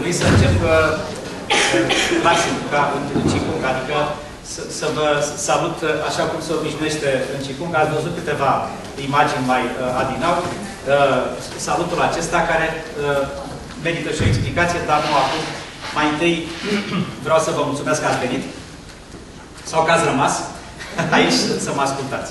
trebui să încep clasic, ca în Qigong, adică să vă salut așa cum se obișnuiește în Qigong. Ați văzut câteva imagini mai adinau. Salutul acesta care merită și o explicație, dar nu acum. Mai întâi vreau să vă mulțumesc că ați venit sau că ați rămas aici să mă ascultați.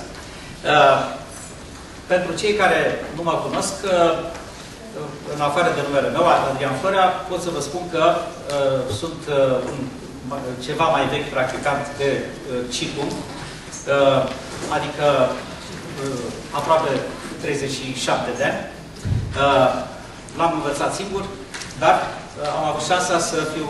Pentru cei care nu mă cunosc, în afară de numele meu, Adrian Florea, pot să vă spun că sunt ceva mai vechi practicant de Qigong, adică aproape 37 de ani. L-am învățat singur, dar am avut șansa să fiu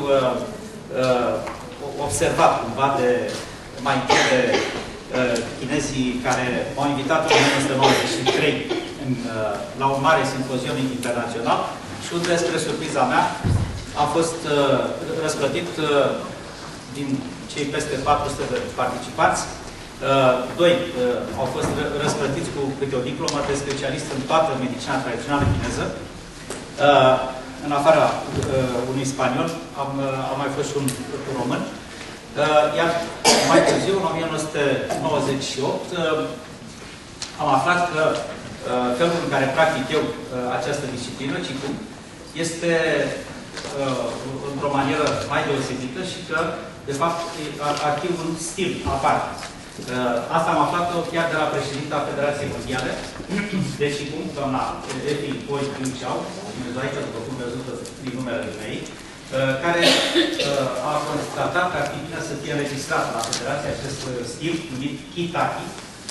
observat cumva de mai întâi de chinezii care m-au invitat în 1993 la un mare simpozion internațional și unde, spre surpriza mea, am fost răsplătit din cei peste 400 de participanți. Doi au fost răsplătiți cu câte o diplomă de specialist în toată medicina tradițională chineză. În afara unui spaniol, am mai fost și un român. Iar mai târziu, în 1998, am aflat că felul în care practic eu această disciplină, Qigong, este într-o manieră mai deosebită și că, de fapt, ar fi un stil aparte. Asta am aflat-o chiar de la președinta Federației Mondiale de Qigong, doamna Efi Poi Yunqiao, aici, după cum văzut prin numele ei, care a constatat că ar fi bine să fie înregistrat la Federație acest stil numit Kitaki.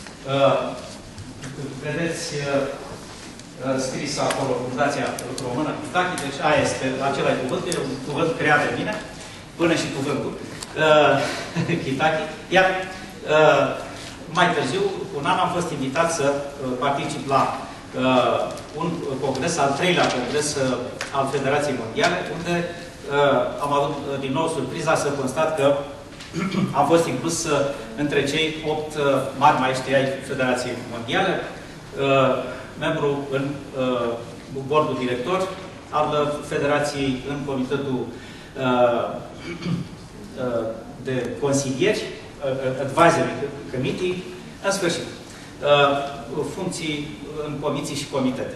Vedeți scris acolo Fundația Română Kitaki, deci aia este același cuvânt, e un cuvânt creat de mine, până și cuvântul Kitaki. Iar mai târziu, un an am fost invitat să particip la un congres, al treilea congres al Federației Mondiale, unde am avut din nou surpriza să constat că am fost inclus între cei 8 mari maestri ai Federației Mondiale, membru în bordul director al Federației, în comitetul de consilieri, Advisory Committee, în sfârșit, funcții în comisii și comitete.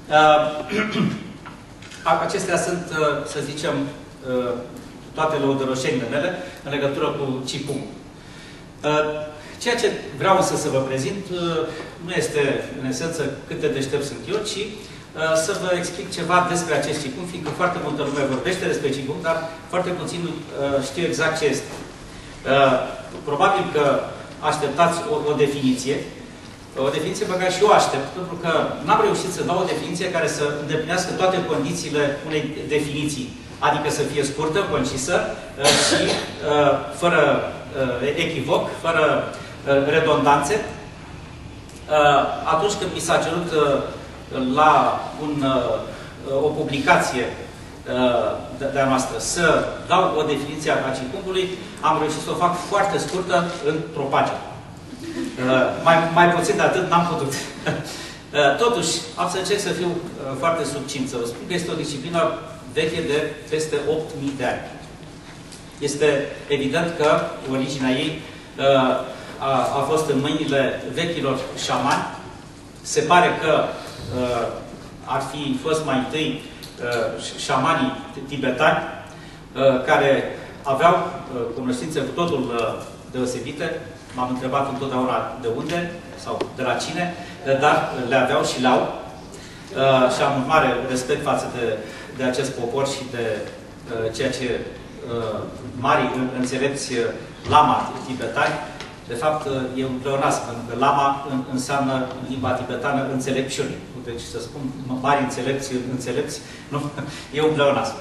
Acestea sunt, să zicem, toate lăudăroșenile mele în legătură cu Qigong. Ceea ce vreau însă să vă prezint nu este, în esență, cât de deștept sunt eu, ci să vă explic ceva despre acest Qigong, fiindcă foarte multă lume vorbește despre Qigong, dar foarte puțin știu exact ce este. Probabil că așteptați o definiție. O definiție pe care și eu aștept, pentru că n-am reușit să dau o definiție care să îndeplinească toate condițiile unei definiții. Adică să fie scurtă, concisă și fără echivoc, fără redundanțe. Atunci când mi s-a cerut la o publicație de-a noastră să dau o definiție a Qigongului, am reușit să o fac foarte scurtă într-o pagină. Mai puțin de atât n-am putut. Totuși, am să încerc să fiu foarte succint, să vă spun că este o disciplină veche de peste 8.000 de ani. Este evident că originea ei a fost în mâinile vechilor șamani. Se pare că ar fi fost mai întâi șamanii tibetani, care aveau cunoștințe cu totul deosebite. M-am întrebat întotdeauna de unde sau de la cine, dar le aveau și le-au. Și am un mare respect față de acest popor și de ceea ce mari înțelepți lama tibetani. De fapt, e un pleonasm, pentru că lama înseamnă în limba tibetană înțelepciune. Deci să spun mari înțelepți, nu, e un pleonasm.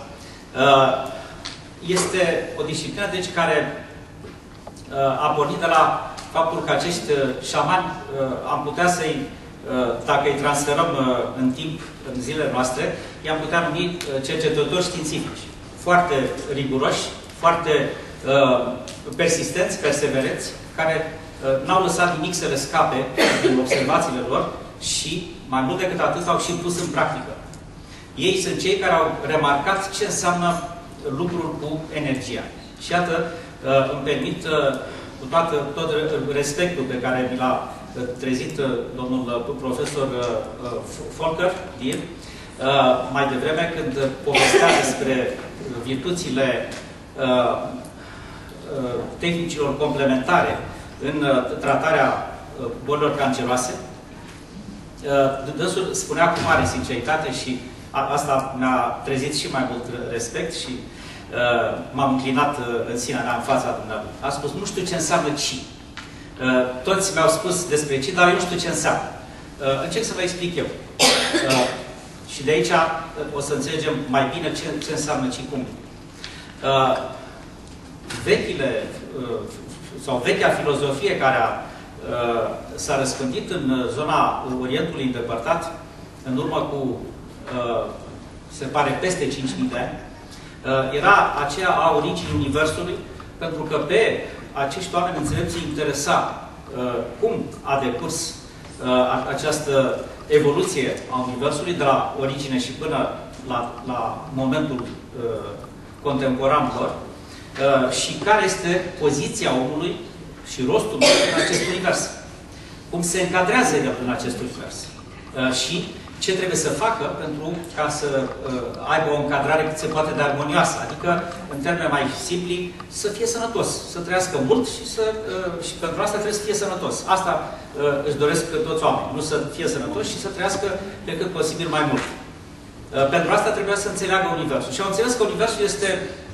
Este o disciplină, deci, care a pornit de la faptul că acești șamani am putea să-i, dacă îi transferăm în timp, în zilele noastre, i-am putea numi cercetători științifici. Foarte riguroși, foarte persistenți, perseverenți, care n-au lăsat nimic să le scape din observațiile lor și, mai mult decât atât, au și pus în practică. Ei sunt cei care au remarcat ce înseamnă lucruri cu energia. Și iată, îmi permit cu tot respectul pe care mi l-a trezit domnul profesor Volker mai devreme, când povestea despre virtuțile tehnicilor complementare în tratarea bolilor canceroase. Dânsul spunea cu mare sinceritate și asta mi-a trezit și mai mult respect și m-am înclinat în sinea mea în fața dumneavoastră. A spus, nu știu ce înseamnă ci. Toți mi-au spus despre ci, dar eu nu știu ce înseamnă. Încerc să vă explic eu. Și de aici o să înțelegem mai bine ce înseamnă ci cum. Vechea filozofie care s-a răspândit în zona Orientului îndepărtat, în urmă cu, se pare, peste 5.000 de ani, era aceea a originii Universului, pentru că pe acești oameni înțelepți îi interesa cum a decurs această evoluție a Universului, de la origine și până la momentul contemporan lor, și care este poziția omului și rostul în acest univers. Cum se încadrează el în acest univers. Și ce trebuie să facă pentru ca să aibă o încadrare cât se poate de armonioasă. Adică, în termeni mai simpli, să fie sănătos. Să trăiască mult și pentru asta trebuie să fie sănătos. Asta își doresc toți oamenii. Nu să fie sănătos și să trăiască pe cât posibil mai mult. Pentru asta trebuie să înțeleagă Universul. Și au înțeles că Universul este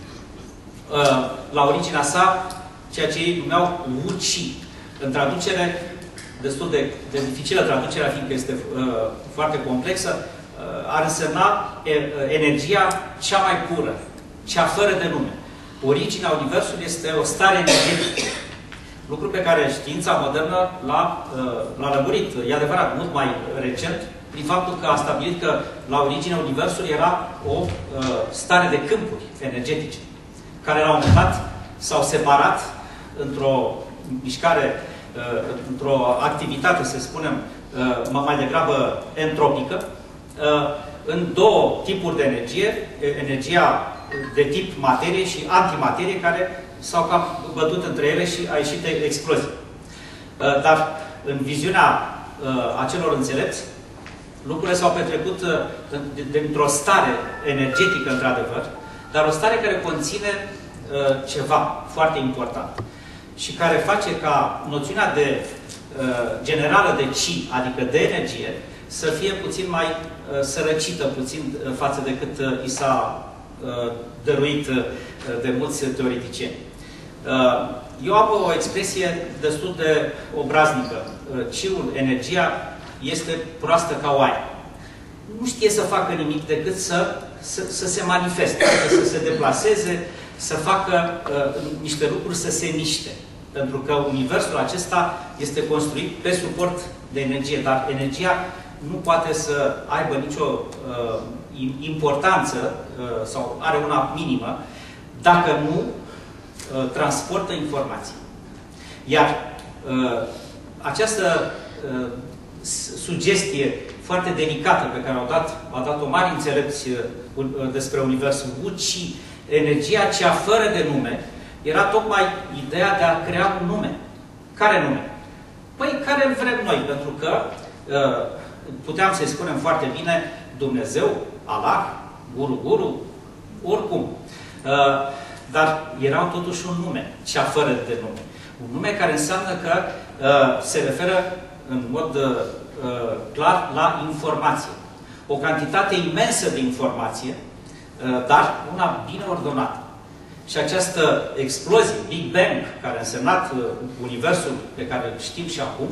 la originea sa ceea ce ei numeau Wu-Chi. În traducere, destul de dificilă traducerea, fiindcă este foarte complexă, ar însemna energia cea mai pură, cea fără de nume. Originea Universului este o stare energetică. Lucru pe care știința modernă l-a lămurit, e adevărat, mult mai recent, prin faptul că a stabilit că la originea Universului era o stare de câmpuri energetice, care la un moment dat s-au separat într-o mișcare, într-o activitate, să spunem, mai degrabă entropică, în două tipuri de energie, energia de tip materie și antimaterie, care s-au cam bătut între ele și a ieșit explozie. Dar în viziunea acelor înțelepți, lucrurile s-au petrecut dintr-o stare energetică, într-adevăr, dar o stare care conține ceva foarte important și care face ca noțiunea de generală de chi, adică de energie, să fie puțin mai sărăcită, puțin față de cât i s-a dăruit de mulți teoreticieni. Eu am o expresie destul de obraznică. Chi-ul, energia, este proastă ca oaia. Nu știe să facă nimic decât să se manifeste, să se deplaseze, să facă niște lucruri să se miște. Pentru că universul acesta este construit pe suport de energie, dar energia nu poate să aibă nicio importanță sau are una minimă dacă nu transportă informații. Iar această sugestie foarte delicată pe care a dat-o mari înțelepți despre universul Wu-Chi, energia cea fără de nume, era tocmai ideea de a crea un nume. Care nume? Păi care îl vrem noi, pentru că puteam să-i spunem foarte bine Dumnezeu, Allah, Guru, oricum. Dar erau totuși un nume, cea fără de nume. Un nume care înseamnă că se referă în mod clar la informație. O cantitate imensă de informație, dar una bine ordonată. Și această explozie, Big Bang, care a însemnat universul pe care îl știm și acum,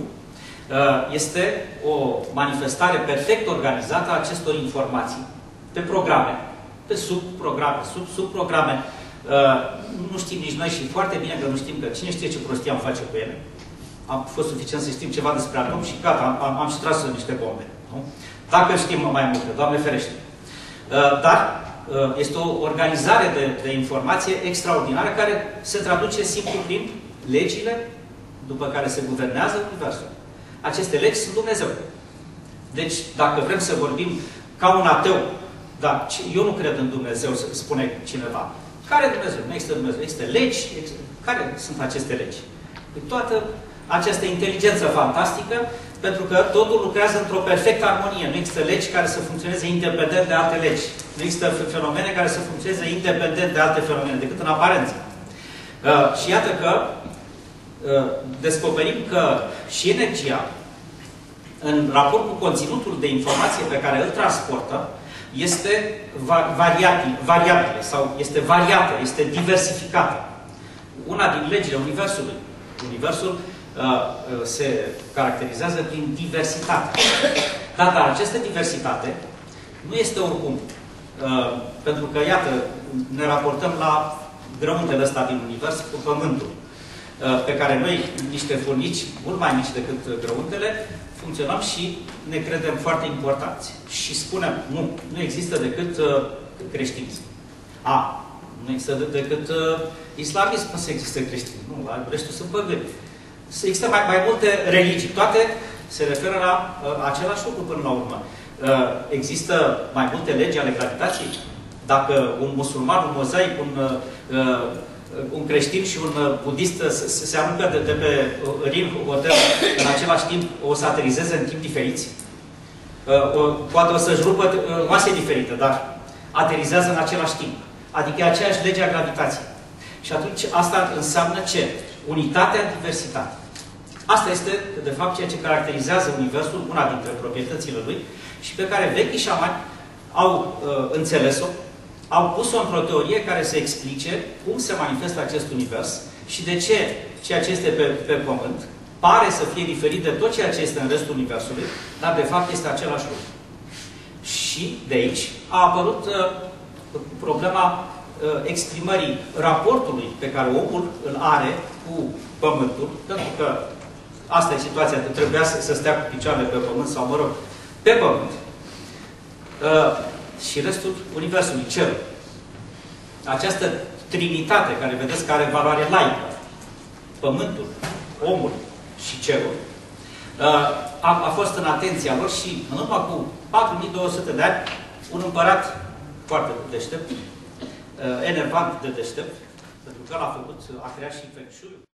este o manifestare perfect organizată a acestor informații pe programe, pe subprograme, subprograme. Nu știm nici noi și foarte bine că nu știm, că cine știe ce prostie am face cu ele. Am fost suficient să știm ceva despre atom și gata, am și tras niște bombe. Nu? Dacă știm mai multe, Doamne ferește. Dar este o organizare de informație extraordinară care se traduce simplu prin legile după care se guvernează universul. Aceste legi sunt Dumnezeu. Deci, dacă vrem să vorbim ca un ateu Dar eu nu cred în Dumnezeu, spune cineva. Care Dumnezeu? Nu există Dumnezeu. Există legi. Care sunt aceste legi? Toată această inteligență fantastică, pentru că totul lucrează într-o perfectă armonie. Nu există legi care să funcționeze independent de alte legi. Nu există fenomene care să funcționeze independent de alte fenomene, decât în aparență. Și iată că descoperim că și energia, în raport cu conținutul de informație pe care îl transportă, este variabilă sau este variată, este diversificată. Una din legile Universului. Universul se caracterizează prin diversitate. Dar această diversitate nu este oricum. Pentru că, iată, ne raportăm la grăuntele ăsta din Univers cu Pământul, pe care noi, niște furnici, mult mai mici decât grăuntele, funcționăm și ne credem foarte importanți. Și spunem, nu există decât creștinism. Nu există decât islamism, nu există creștinism. Nu, restul sunt păgâni. Există mai multe religii. Toate se referă la același lucru până la urmă. Există mai multe legi ale gravitației? Dacă un musulman, un mozaic, un creștin și un budist se aruncă de pe Rim Hotel în același timp, o să aterizeze în timp diferiți? Poate o să-și rupă oase diferite, dar aterizează în același timp. Adică e aceeași lege a gravitației. Și atunci asta înseamnă ce? Unitatea în diversitate. Asta este, de fapt, ceea ce caracterizează Universul, una dintre proprietățile lui, și pe care vechii șamani au înțeles-o, au pus-o într-o teorie care să explice cum se manifestă acest univers și de ce ceea ce este pe Pământ pare să fie diferit de tot ceea ce este în restul Universului, dar de fapt este același lucru. Și de aici a apărut problema exprimării raportului pe care omul îl are cu Pământul, pentru că asta e situația, că trebuia să stea cu picioarele pe Pământ sau, mă rog, pe Pământ. Și restul Universului, Cerul. Această trinitate, care vedeți că are valoare laică, Pământul, omul și Cerul, a fost în atenția lor și în urmă cu 4200 de ani, un împărat foarte deștept, enervant de deștept, pentru că a creat și Feng Shui.